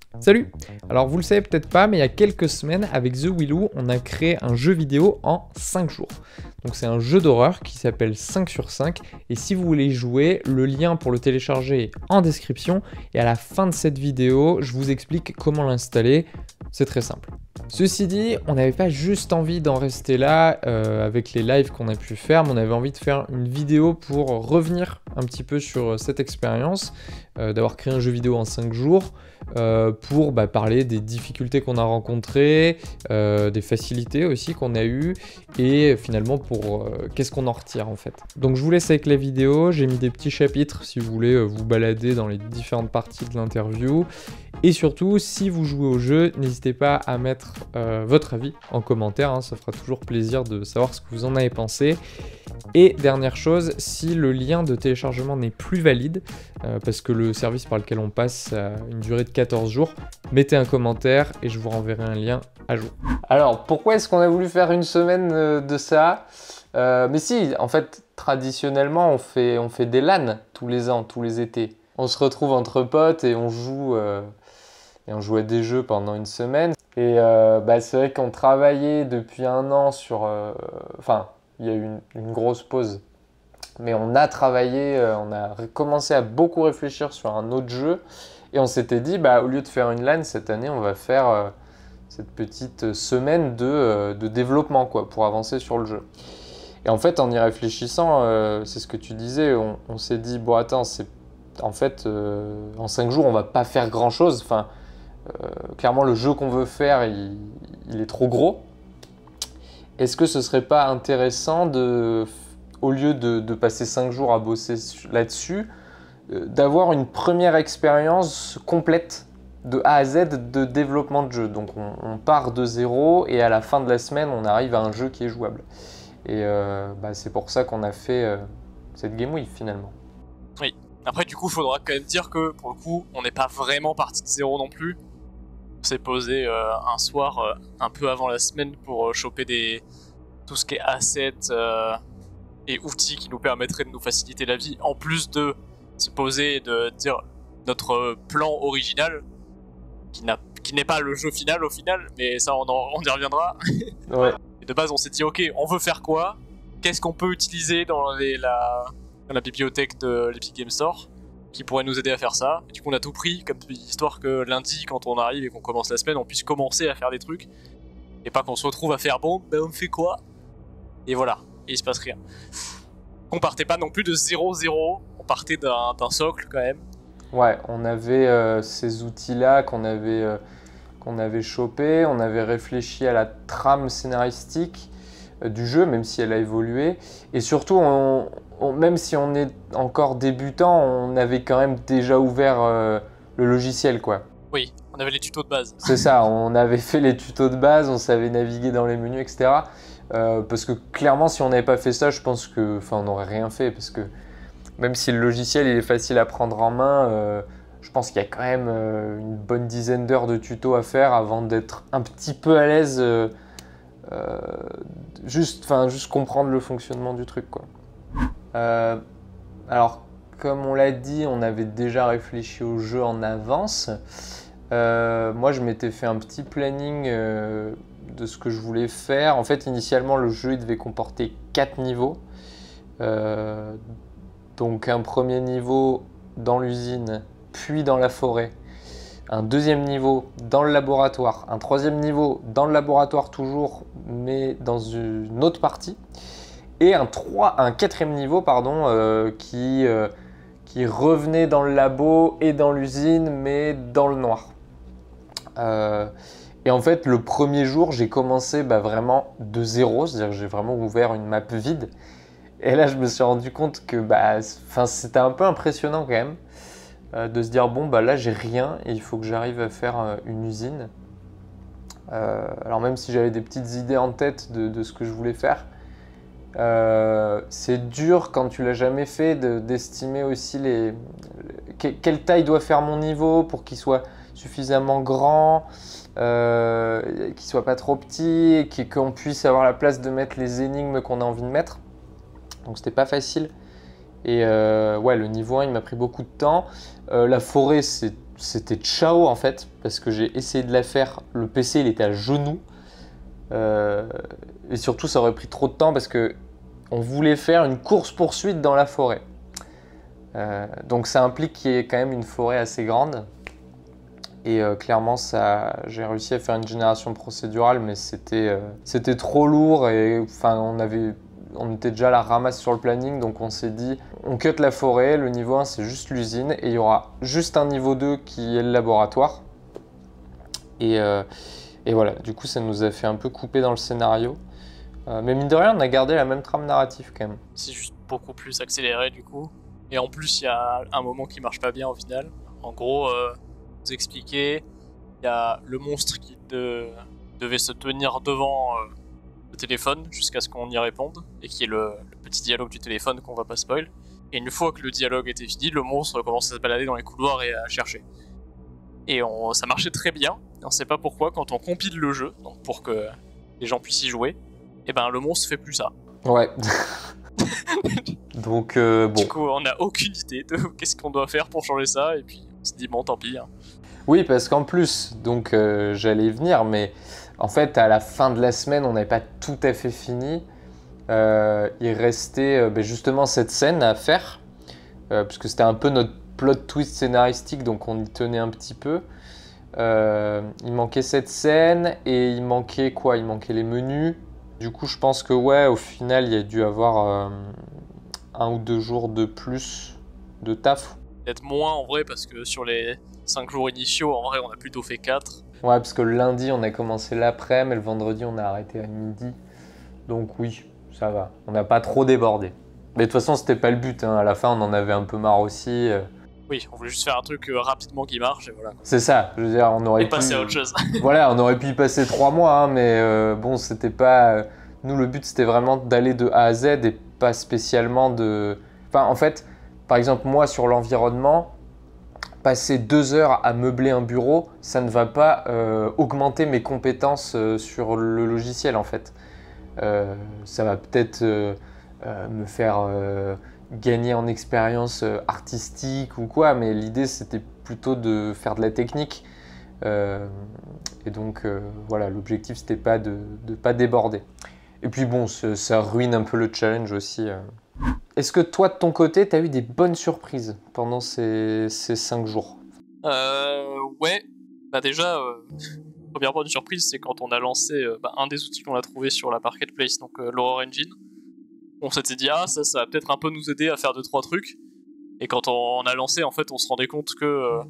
Salut! Alors vous le savez peut-être pas, mais il y a quelques semaines, avec The Willoo, on a créé un jeu vidéo en 5 jours. Donc c'est un jeu d'horreur qui s'appelle 5 sur 5, et si vous voulez y jouer, le lien pour le télécharger est en description, et à la fin de cette vidéo, je vous explique comment l'installer, c'est très simple. Ceci dit, on n'avait pas juste envie d'en rester là avec les lives qu'on a pu faire, mais on avait envie de faire une vidéo pour revenir un petit peu sur cette expérience, d'avoir créé un jeu vidéo en 5 jours, pour parler des difficultés qu'on a rencontrées, des facilités aussi qu'on a eues, et finalement pour qu'est-ce qu'on en retire en fait. Donc je vous laisse avec la vidéo, j'ai mis des petits chapitres si vous voulez vous balader dans les différentes parties de l'interview. Et surtout, si vous jouez au jeu, n'hésitez pas à mettre votre avis en commentaire, hein, ça fera toujours plaisir de savoir ce que vous en avez pensé. Et dernière chose, si le lien de téléchargement n'est plus valide, parce que le service par lequel on passe a une durée de 14 jours, mettez un commentaire et je vous renverrai un lien à jour. Alors, pourquoi est-ce qu'on a voulu faire une semaine de ça? Mais si, en fait, traditionnellement, on fait des LAN tous les ans, tous les étés. On se retrouve entre potes et on joue à des jeux pendant une semaine. Et c'est vrai qu'on travaillait depuis un an sur... il y a eu une grosse pause. Mais on a travaillé, on a commencé à beaucoup réfléchir sur un autre jeu. Et on s'était dit, au lieu de faire une LAN cette année, on va faire cette petite semaine de développement pour avancer sur le jeu. Et en fait, en y réfléchissant, c'est ce que tu disais, on s'est dit, bon attends, en 5 jours, on va pas faire grand-chose. Clairement, le jeu qu'on veut faire, il est trop gros. Est-ce que ce serait pas intéressant au lieu de passer 5 jours à bosser là-dessus, d'avoir une première expérience complète de A à Z de développement de jeu. Donc on part de zéro et à la fin de la semaine, on arrive à un jeu qui est jouable. Et c'est pour ça qu'on a fait cette Game Week finalement. Oui. Après, du coup, il faudra quand même dire que pour le coup, on n'est pas vraiment parti de zéro non plus. On s'est posé un soir un peu avant la semaine pour choper tout ce qui est assets et outils qui nous permettraient de nous faciliter la vie, en plus de se poser et de dire notre plan original, qui n'est pas le jeu final au final, mais ça on y reviendra. Ouais. Et de base on s'est dit ok, on veut faire quoi? Qu'est-ce qu'on peut utiliser dans la bibliothèque de l'Epic Game Store qui pourrait nous aider à faire ça? Et du coup on a tout pris, comme histoire que lundi quand on arrive et qu'on commence la semaine, on puisse commencer à faire des trucs, et pas qu'on se retrouve à faire bon, on fait quoi? Et voilà, et il se passe rien. On partait pas non plus de 0-0, on partait d'un socle quand même. Ouais, on avait ces outils-là qu'on avait chopés, on avait réfléchi à la trame scénaristique du jeu, même si elle a évolué. Et surtout, même si on est encore débutant, on avait quand même déjà ouvert le logiciel, quoi. Oui, on avait les tutos de base. C'est ça, on avait fait les tutos de base, on savait naviguer dans les menus, etc. Parce que clairement, si on n'avait pas fait ça, je pense que, on n'aurait rien fait, parce que même si le logiciel il est facile à prendre en main, je pense qu'il y a quand même une bonne dizaine d'heures de tutos à faire avant d'être un petit peu à l'aise, juste comprendre le fonctionnement du truc, quoi. Alors, comme on l'a dit, on avait déjà réfléchi au jeu en avance. Moi, je m'étais fait un petit planning de ce que je voulais faire. En fait, initialement, le jeu il devait comporter 4 niveaux. Donc un premier niveau dans l'usine, puis dans la forêt. Un deuxième niveau dans le laboratoire. Un troisième niveau dans le laboratoire toujours, mais dans une autre partie. Et un quatrième niveau qui revenait dans le labo et dans l'usine, mais dans le noir. Et en fait, le premier jour, j'ai commencé vraiment de zéro, c'est-à-dire que j'ai vraiment ouvert une map vide. Et là, je me suis rendu compte que c'était un peu impressionnant quand même de se dire là, j'ai rien et il faut que j'arrive à faire une usine. Alors même si j'avais des petites idées en tête de ce que je voulais faire, c'est dur quand tu l'as jamais fait d'estimer aussi quelle taille doit faire mon niveau pour qu'il soit suffisamment grand, qu'il soit pas trop petit et qu'on puisse avoir la place de mettre les énigmes qu'on a envie de mettre. Donc c'était pas facile. Et le niveau 1 il m'a pris beaucoup de temps. La forêt c'est c'était ciao en fait, parce que j'ai essayé de la faire, le PC il était à genoux, et surtout ça aurait pris trop de temps parce que on voulait faire une course-poursuite dans la forêt. Donc ça implique qu'il y ait quand même une forêt assez grande. Et clairement, j'ai réussi à faire une génération procédurale, mais c'était trop lourd et enfin, on était déjà à la ramasse sur le planning, donc on s'est dit, on cut la forêt, le niveau 1 c'est juste l'usine, et il y aura juste un niveau 2 qui est le laboratoire. Et voilà, du coup ça nous a fait un peu couper dans le scénario. Mais mine de rien, on a gardé la même trame narrative quand même. C'est juste beaucoup plus accéléré du coup. Et en plus, il y a un moment qui marche pas bien au final. En gros, vous expliquer, il y a le monstre qui devait se tenir devant le téléphone jusqu'à ce qu'on y réponde, et qui est le petit dialogue du téléphone qu'on va pas spoil. Et une fois que le dialogue était fini, le monstre commence à se balader dans les couloirs et à chercher. Et ça marchait très bien, et on sait pas pourquoi, quand on compile le jeu, donc pour que les gens puissent y jouer, et ben le monstre fait plus ça. Ouais. Donc bon. Du coup, on n'a aucune idée de qu'est-ce qu'on doit faire pour changer ça, et puis on se dit bon, tant pis. Hein. Oui, parce qu'en plus, donc j'allais y venir, mais en fait, à la fin de la semaine, on n'avait pas tout à fait fini. Il restait justement cette scène à faire, puisque c'était un peu notre plot twist scénaristique, donc on y tenait un petit peu. Il manquait cette scène, et il manquait quoi? Il manquait les menus. Du coup, je pense que ouais, au final, il y a dû avoir 1 ou 2 jours de plus de taf. Peut-être moins en vrai, parce que sur les 5 jours initiaux, en vrai, on a plutôt fait 4. Ouais, parce que le lundi, on a commencé l'après-midi, mais le vendredi, on a arrêté à midi. Donc oui, ça va. On n'a pas trop débordé. Mais de toute façon, c'était pas le but. Hein. À la fin, on en avait un peu marre aussi. Oui, on voulait juste faire un truc rapidement qui marche, et voilà. C'est ça. Je veux dire, on aurait Et passer à autre chose. Voilà, on aurait pu y passer 3 mois, hein, mais bon, c'était pas... Nous, le but, c'était vraiment d'aller de A à Z et pas spécialement de... Enfin, en fait, par exemple, moi, sur l'environnement, passer 2 heures à meubler un bureau, ça ne va pas augmenter mes compétences sur le logiciel, en fait. Ça va peut-être me faire gagner en expérience artistique ou quoi, mais l'idée, c'était plutôt de faire de la technique. Et donc, voilà, l'objectif, c'était pas de pas déborder. Et puis bon, ça ruine un peu le challenge aussi. Est-ce que toi, de ton côté, tu as eu des bonnes surprises pendant ces 5 jours? Ouais. Bah déjà, première bonne surprise, c'est quand on a lancé un des outils qu'on a trouvé sur la marketplace, donc l'Horror Engine. On s'était dit, ah, ça va peut-être un peu nous aider à faire 2-3 trucs. Et quand on a lancé, en fait, on se rendait compte que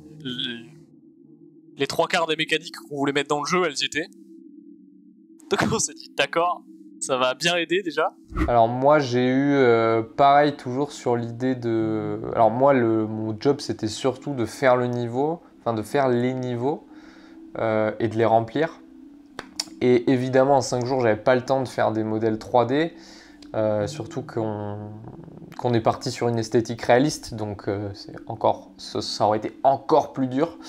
les 3/4 des mécaniques qu'on voulait mettre dans le jeu, elles y étaient. Donc on s'est dit, d'accord, ça va bien aider déjà. Alors moi j'ai eu pareil toujours sur l'idée de... Alors moi mon job c'était surtout de faire le niveau, enfin de faire les niveaux et de les remplir. Et évidemment en 5 jours j'avais pas le temps de faire des modèles 3D, surtout qu'on est parti sur une esthétique réaliste, donc ça aurait été encore plus dur.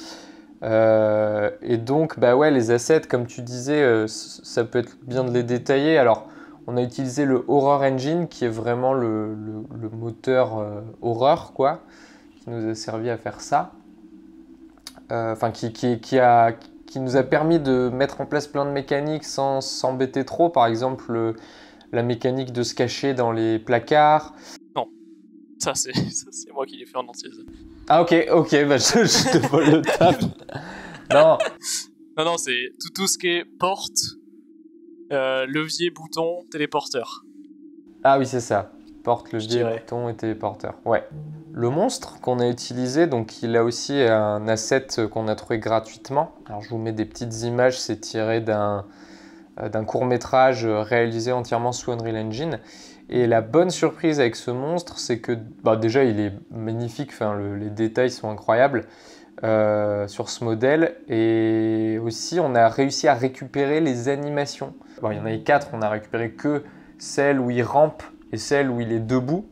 Et donc, bah ouais, les assets, comme tu disais, ça peut être bien de les détailler. Alors, on a utilisé le Horror Engine, qui est vraiment le moteur horreur, quoi, qui nous a servi à faire ça. Enfin, qui nous a permis de mettre en place plein de mécaniques sans s'embêter trop. Par exemple, la mécanique de se cacher dans les placards. Non, ça c'est moi qui l'ai fait en entier. Ah ok, bah je te vole le taf. Non. Non, c'est tout ce qui est porte, levier, bouton, téléporteur. Ah oui, c'est ça. Porte, levier, bouton et téléporteur. Ouais. Le monstre qu'on a utilisé, donc il a aussi un asset qu'on a trouvé gratuitement. Alors je vous mets des petites images, c'est tiré d'un court-métrage réalisé entièrement sous Unreal Engine. Et la bonne surprise avec ce monstre, c'est que déjà il est magnifique, les détails sont incroyables sur ce modèle. Et aussi on a réussi à récupérer les animations. Bon, il y en avait 4, on a récupéré que celle où il rampe et celle où il est debout.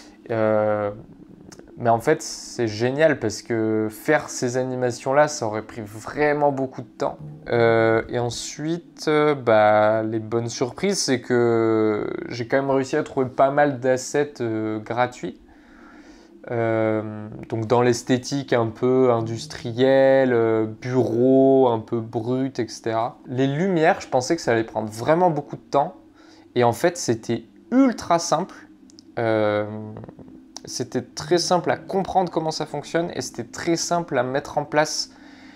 Mais en fait c'est génial parce que faire ces animations-là, ça aurait pris vraiment beaucoup de temps. Et ensuite, les bonnes surprises, c'est que j'ai quand même réussi à trouver pas mal d'assets gratuits. Donc dans l'esthétique un peu industrielle, bureau, un peu brut, etc. Les lumières, je pensais que ça allait prendre vraiment beaucoup de temps. Et en fait, c'était ultra simple. C'était très simple à comprendre comment ça fonctionne et c'était très simple à mettre en place.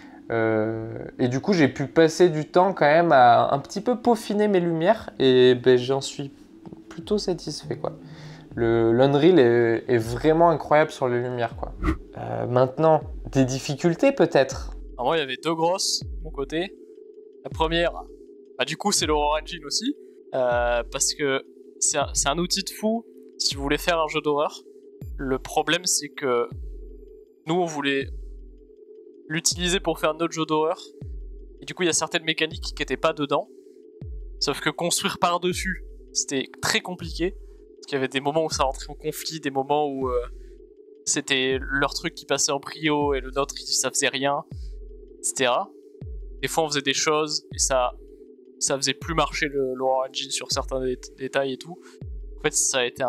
Et du coup, j'ai pu passer du temps quand même à un petit peu peaufiner mes lumières et ben, j'en suis plutôt satisfait, quoi. L'Unreal est vraiment incroyable sur les lumières, quoi. Maintenant, des difficultés peut-être. Alors moi, il y avait deux grosses de mon côté. La première, bah, du coup, c'est l'Aurora Engine aussi. Parce que c'est un outil de fou si vous voulez faire un jeu d'horreur. Le problème, c'est que nous, on voulait l'utiliser pour faire notre jeu d'horreur. Et du coup, il y a certaines mécaniques qui n'étaient pas dedans. Sauf que construire par-dessus, c'était très compliqué. Parce qu'il y avait des moments où ça rentrait en conflit, des moments où c'était leur truc qui passait en prio et le nôtre, ça faisait rien, etc. Des fois, on faisait des choses et ça faisait plus marcher l'Aurora Engine sur certains détails et tout. En fait, ça a été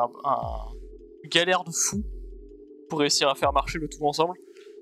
une galère de fou pour réussir à faire marcher le tout ensemble.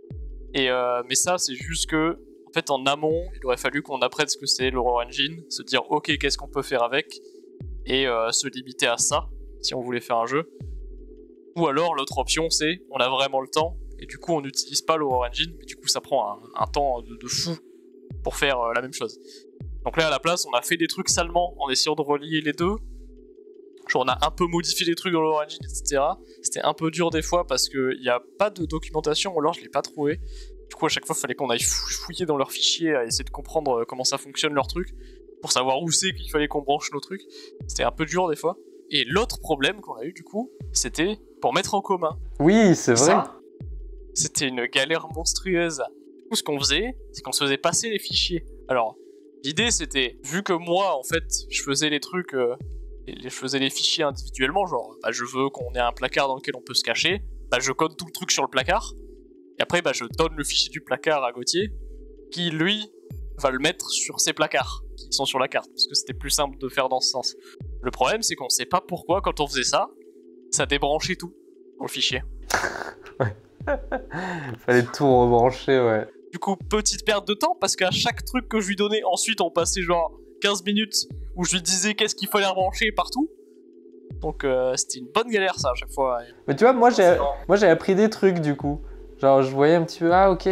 Mais ça, c'est juste que, en fait, en amont, il aurait fallu qu'on apprenne ce que c'est l'Aurora Engine, se dire, ok, qu'est-ce qu'on peut faire avec, et se limiter à ça, si on voulait faire un jeu. Ou alors, l'autre option, c'est, on a vraiment le temps, et du coup, on n'utilise pas l'Aurora Engine, mais du coup, ça prend un temps de fou pour faire la même chose. Donc là, à la place, on a fait des trucs salement en essayant de relier les deux. Genre, on a un peu modifié les trucs dans l'Aurora Engine, etc. C'était un peu dur des fois parce qu'il n'y a pas de documentation, ou alors je l'ai pas trouvé. Du coup, à chaque fois, il fallait qu'on aille fouiller dans leurs fichiers à essayer de comprendre comment ça fonctionne leur truc, pour savoir où c'est qu'il fallait qu'on branche nos trucs. C'était un peu dur des fois. Et l'autre problème qu'on a eu, du coup, c'était pour mettre en commun. Oui, c'est vrai. Ça, c'était une galère monstrueuse. Du coup, ce qu'on faisait, c'est qu'on se faisait passer les fichiers. Alors, l'idée, c'était, vu que moi, en fait, je faisais les trucs... je faisais les fichiers individuellement, genre bah, je veux qu'on ait un placard dans lequel on peut se cacher, bah, je code tout le truc sur le placard, et après bah, je donne le fichier du placard à Gauthier, qui lui va le mettre sur ses placards, qui sont sur la carte, parce que c'était plus simple de faire dans ce sens. Le problème c'est qu'on sait pas pourquoi quand on faisait ça, ça débranchait tout dans le fichier. Ouais. Fallait tout rebrancher, ouais. Du coup, petite perte de temps, parce qu'à chaque truc que je lui donnais, ensuite on passait genre 15 minutes où je lui disais qu'est-ce qu'il fallait rebrancher partout. Donc c'était une bonne galère ça à chaque fois. Mais tu vois, moi j'ai appris des trucs du coup. Genre je voyais un petit peu, ah ok,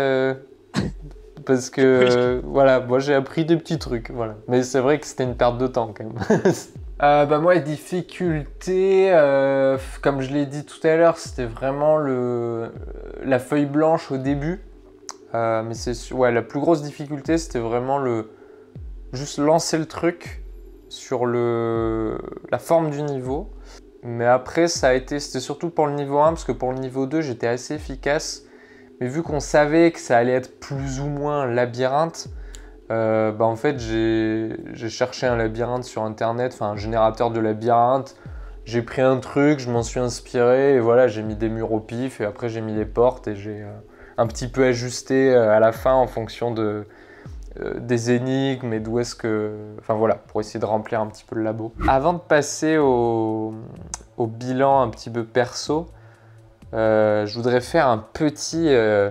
parce que voilà, moi j'ai appris des petits trucs, voilà. Mais c'est vrai que c'était une perte de temps quand même. Bah moi les difficultés, comme je l'ai dit tout à l'heure, c'était vraiment la feuille blanche au début. Mais ouais, la plus grosse difficulté c'était vraiment juste lancer le truc sur la forme du niveau. Mais après, c'était surtout pour le niveau 1, parce que pour le niveau 2, j'étais assez efficace. Mais vu qu'on savait que ça allait être plus ou moins un labyrinthe, bah en fait, j'ai cherché un labyrinthe sur Internet, enfin un générateur de labyrinthe. J'ai pris un truc, je m'en suis inspiré, et voilà, j'ai mis des murs au pif, et après j'ai mis les portes, et j'ai un petit peu ajusté à la fin en fonction des énigmes et d'où est-ce que... Enfin voilà, pour essayer de remplir un petit peu le labo. Avant de passer au bilan un petit peu perso, je voudrais faire un petit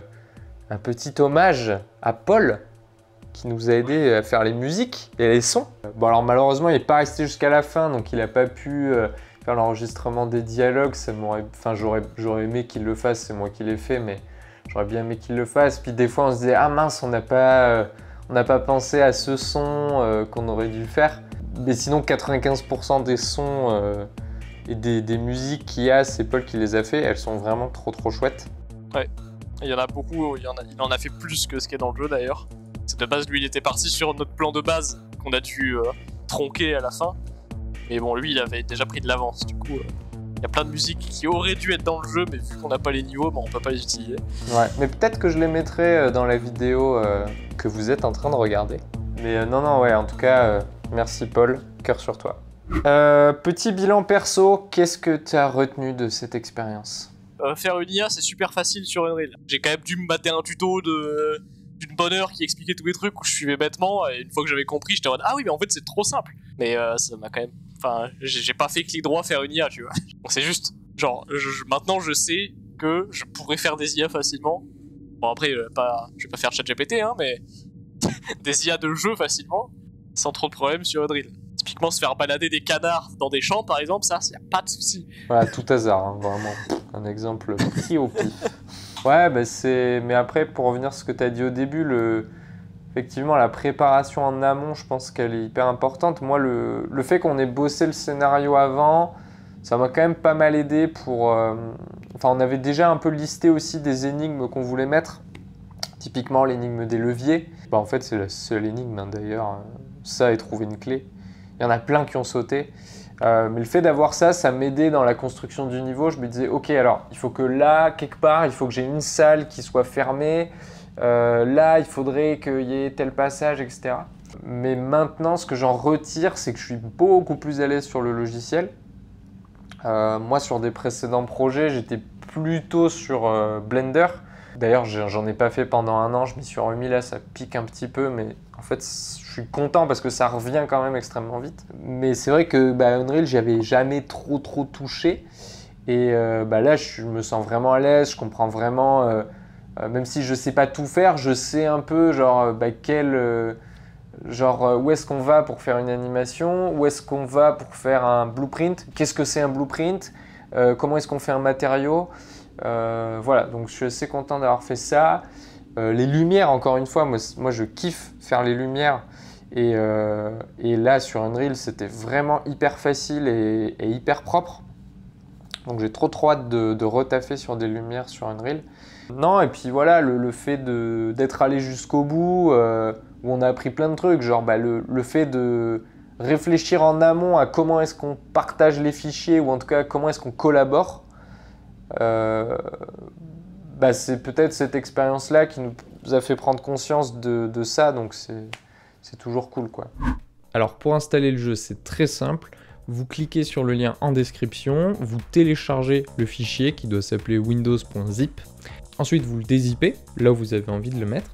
hommage à Paul, qui nous a aidé à faire les musiques et les sons. Bon alors malheureusement, il n'est pas resté jusqu'à la fin, donc il n'a pas pu faire l'enregistrement des dialogues. Enfin, j'aurais aimé qu'il le fasse, c'est moi qui l'ai fait, mais j'aurais bien aimé qu'il le fasse. Puis des fois, on se disait « Ah mince, on n'a pas pensé à ce son qu'on aurait dû faire. » Mais sinon, 95% des sons et des musiques qu'il y a, c'est Paul qui les a fait. Elles sont vraiment trop chouettes. Ouais, il y en a beaucoup, il en a fait plus que ce qui est dans le jeu d'ailleurs. C'est de base, lui, il était parti sur notre plan de base qu'on a dû tronquer à la fin. Mais bon, lui, il avait déjà pris de l'avance. Du coup, il y a plein de musiques qui auraient dû être dans le jeu, mais vu qu'on n'a pas les niveaux, bah, on peut pas les utiliser. Ouais, mais peut-être que je les mettrai dans la vidéo que vous êtes en train de regarder. Mais non, ouais, en tout cas, merci Paul, cœur sur toi. Petit bilan perso, qu'est-ce que tu as retenu de cette expérience ? Faire une IA, c'est super facile sur Unreal. J'ai quand même dû me mater un tuto d'une bonne heure qui expliquait tous les trucs où je suivais bêtement, et une fois que j'avais compris, j'étais en mode ah oui, mais en fait c'est trop simple. Mais ça m'a quand même... Enfin, j'ai pas fait clic droit faire une IA, tu vois. Donc c'est juste, genre, maintenant je sais que je pourrais faire des IA facilement. Bon après, je vais pas faire ChatGPT, hein, mais des IA de jeu facilement, sans trop de problèmes sur Unreal. Typiquement, se faire balader des canards dans des champs, par exemple, ça, y a pas de souci. Voilà, tout hasard, hein, vraiment. Un exemple pris au pif. Ouais, bah mais après, pour revenir à ce que tu as dit au début, effectivement, la préparation en amont, je pense qu'elle est hyper importante. Moi, le fait qu'on ait bossé le scénario avant, ça m'a quand même pas mal aidé pour... Enfin, on avait déjà un peu listé aussi des énigmes qu'on voulait mettre. Typiquement, l'énigme des leviers. Bah, en fait, c'est la seule énigme, hein, d'ailleurs. Ça et trouver une clé. Il y en a plein qui ont sauté. Mais le fait d'avoir ça, ça m'aidait dans la construction du niveau. Je me disais, ok, alors, il faut que là, quelque part, il faut que j'ai une salle qui soit fermée. Là, il faudrait qu'il y ait tel passage, etc. Mais maintenant, ce que j'en retire, c'est que je suis beaucoup plus à l'aise sur le logiciel. Moi, sur des précédents projets, j'étais plutôt sur Blender. D'ailleurs, j'en ai pas fait pendant un an, je m'y suis remis là, ça pique un petit peu, mais en fait, je suis content parce que ça revient quand même extrêmement vite. Mais c'est vrai que Unreal, j'y avais jamais trop touché. Et là, je me sens vraiment à l'aise, je comprends vraiment, même si je sais pas tout faire, je sais un peu genre où est-ce qu'on va pour faire une animation, où est-ce qu'on va pour faire un blueprint, qu'est-ce que c'est un blueprint, comment est-ce qu'on fait un matériau. Voilà, donc je suis assez content d'avoir fait ça. Les lumières, encore une fois, moi je kiffe faire les lumières. Et là, sur Unreal, c'était vraiment hyper facile et hyper propre. Donc j'ai trop hâte de retaffer sur des lumières sur Unreal. Non, et puis voilà, le fait d'être allé jusqu'au bout, où on a appris plein de trucs, genre le fait de réfléchir en amont à comment est-ce qu'on partage les fichiers, ou en tout cas comment est-ce qu'on collabore. C'est peut-être cette expérience-là qui nous a fait prendre conscience de ça, donc c'est toujours cool, quoi. Alors pour installer le jeu, c'est très simple. Vous cliquez sur le lien en description, vous téléchargez le fichier qui doit s'appeler windows.zip. Ensuite, vous le dézippez, là où vous avez envie de le mettre.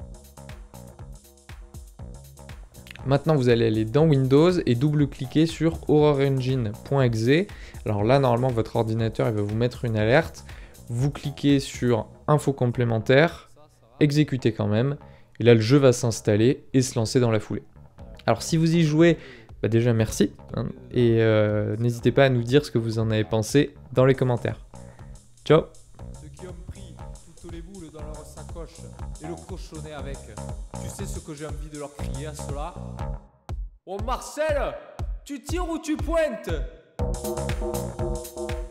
Maintenant, vous allez aller dans Windows et double-cliquer sur HorrorEngine.exe. Alors là, normalement, votre ordinateur il va vous mettre une alerte. Vous cliquez sur Info complémentaire, exécutez quand même, et là, le jeu va s'installer et se lancer dans la foulée. Alors, si vous y jouez, déjà merci, hein, et n'hésitez pas à nous dire ce que vous en avez pensé dans les commentaires. Ciao! Ceux qui ont pris toutes les boules dans leur sacoche et le cochonnet avec, tu sais ce que j'ai envie de leur crier à cela? Oh Marcel, tu tires ou tu pointes?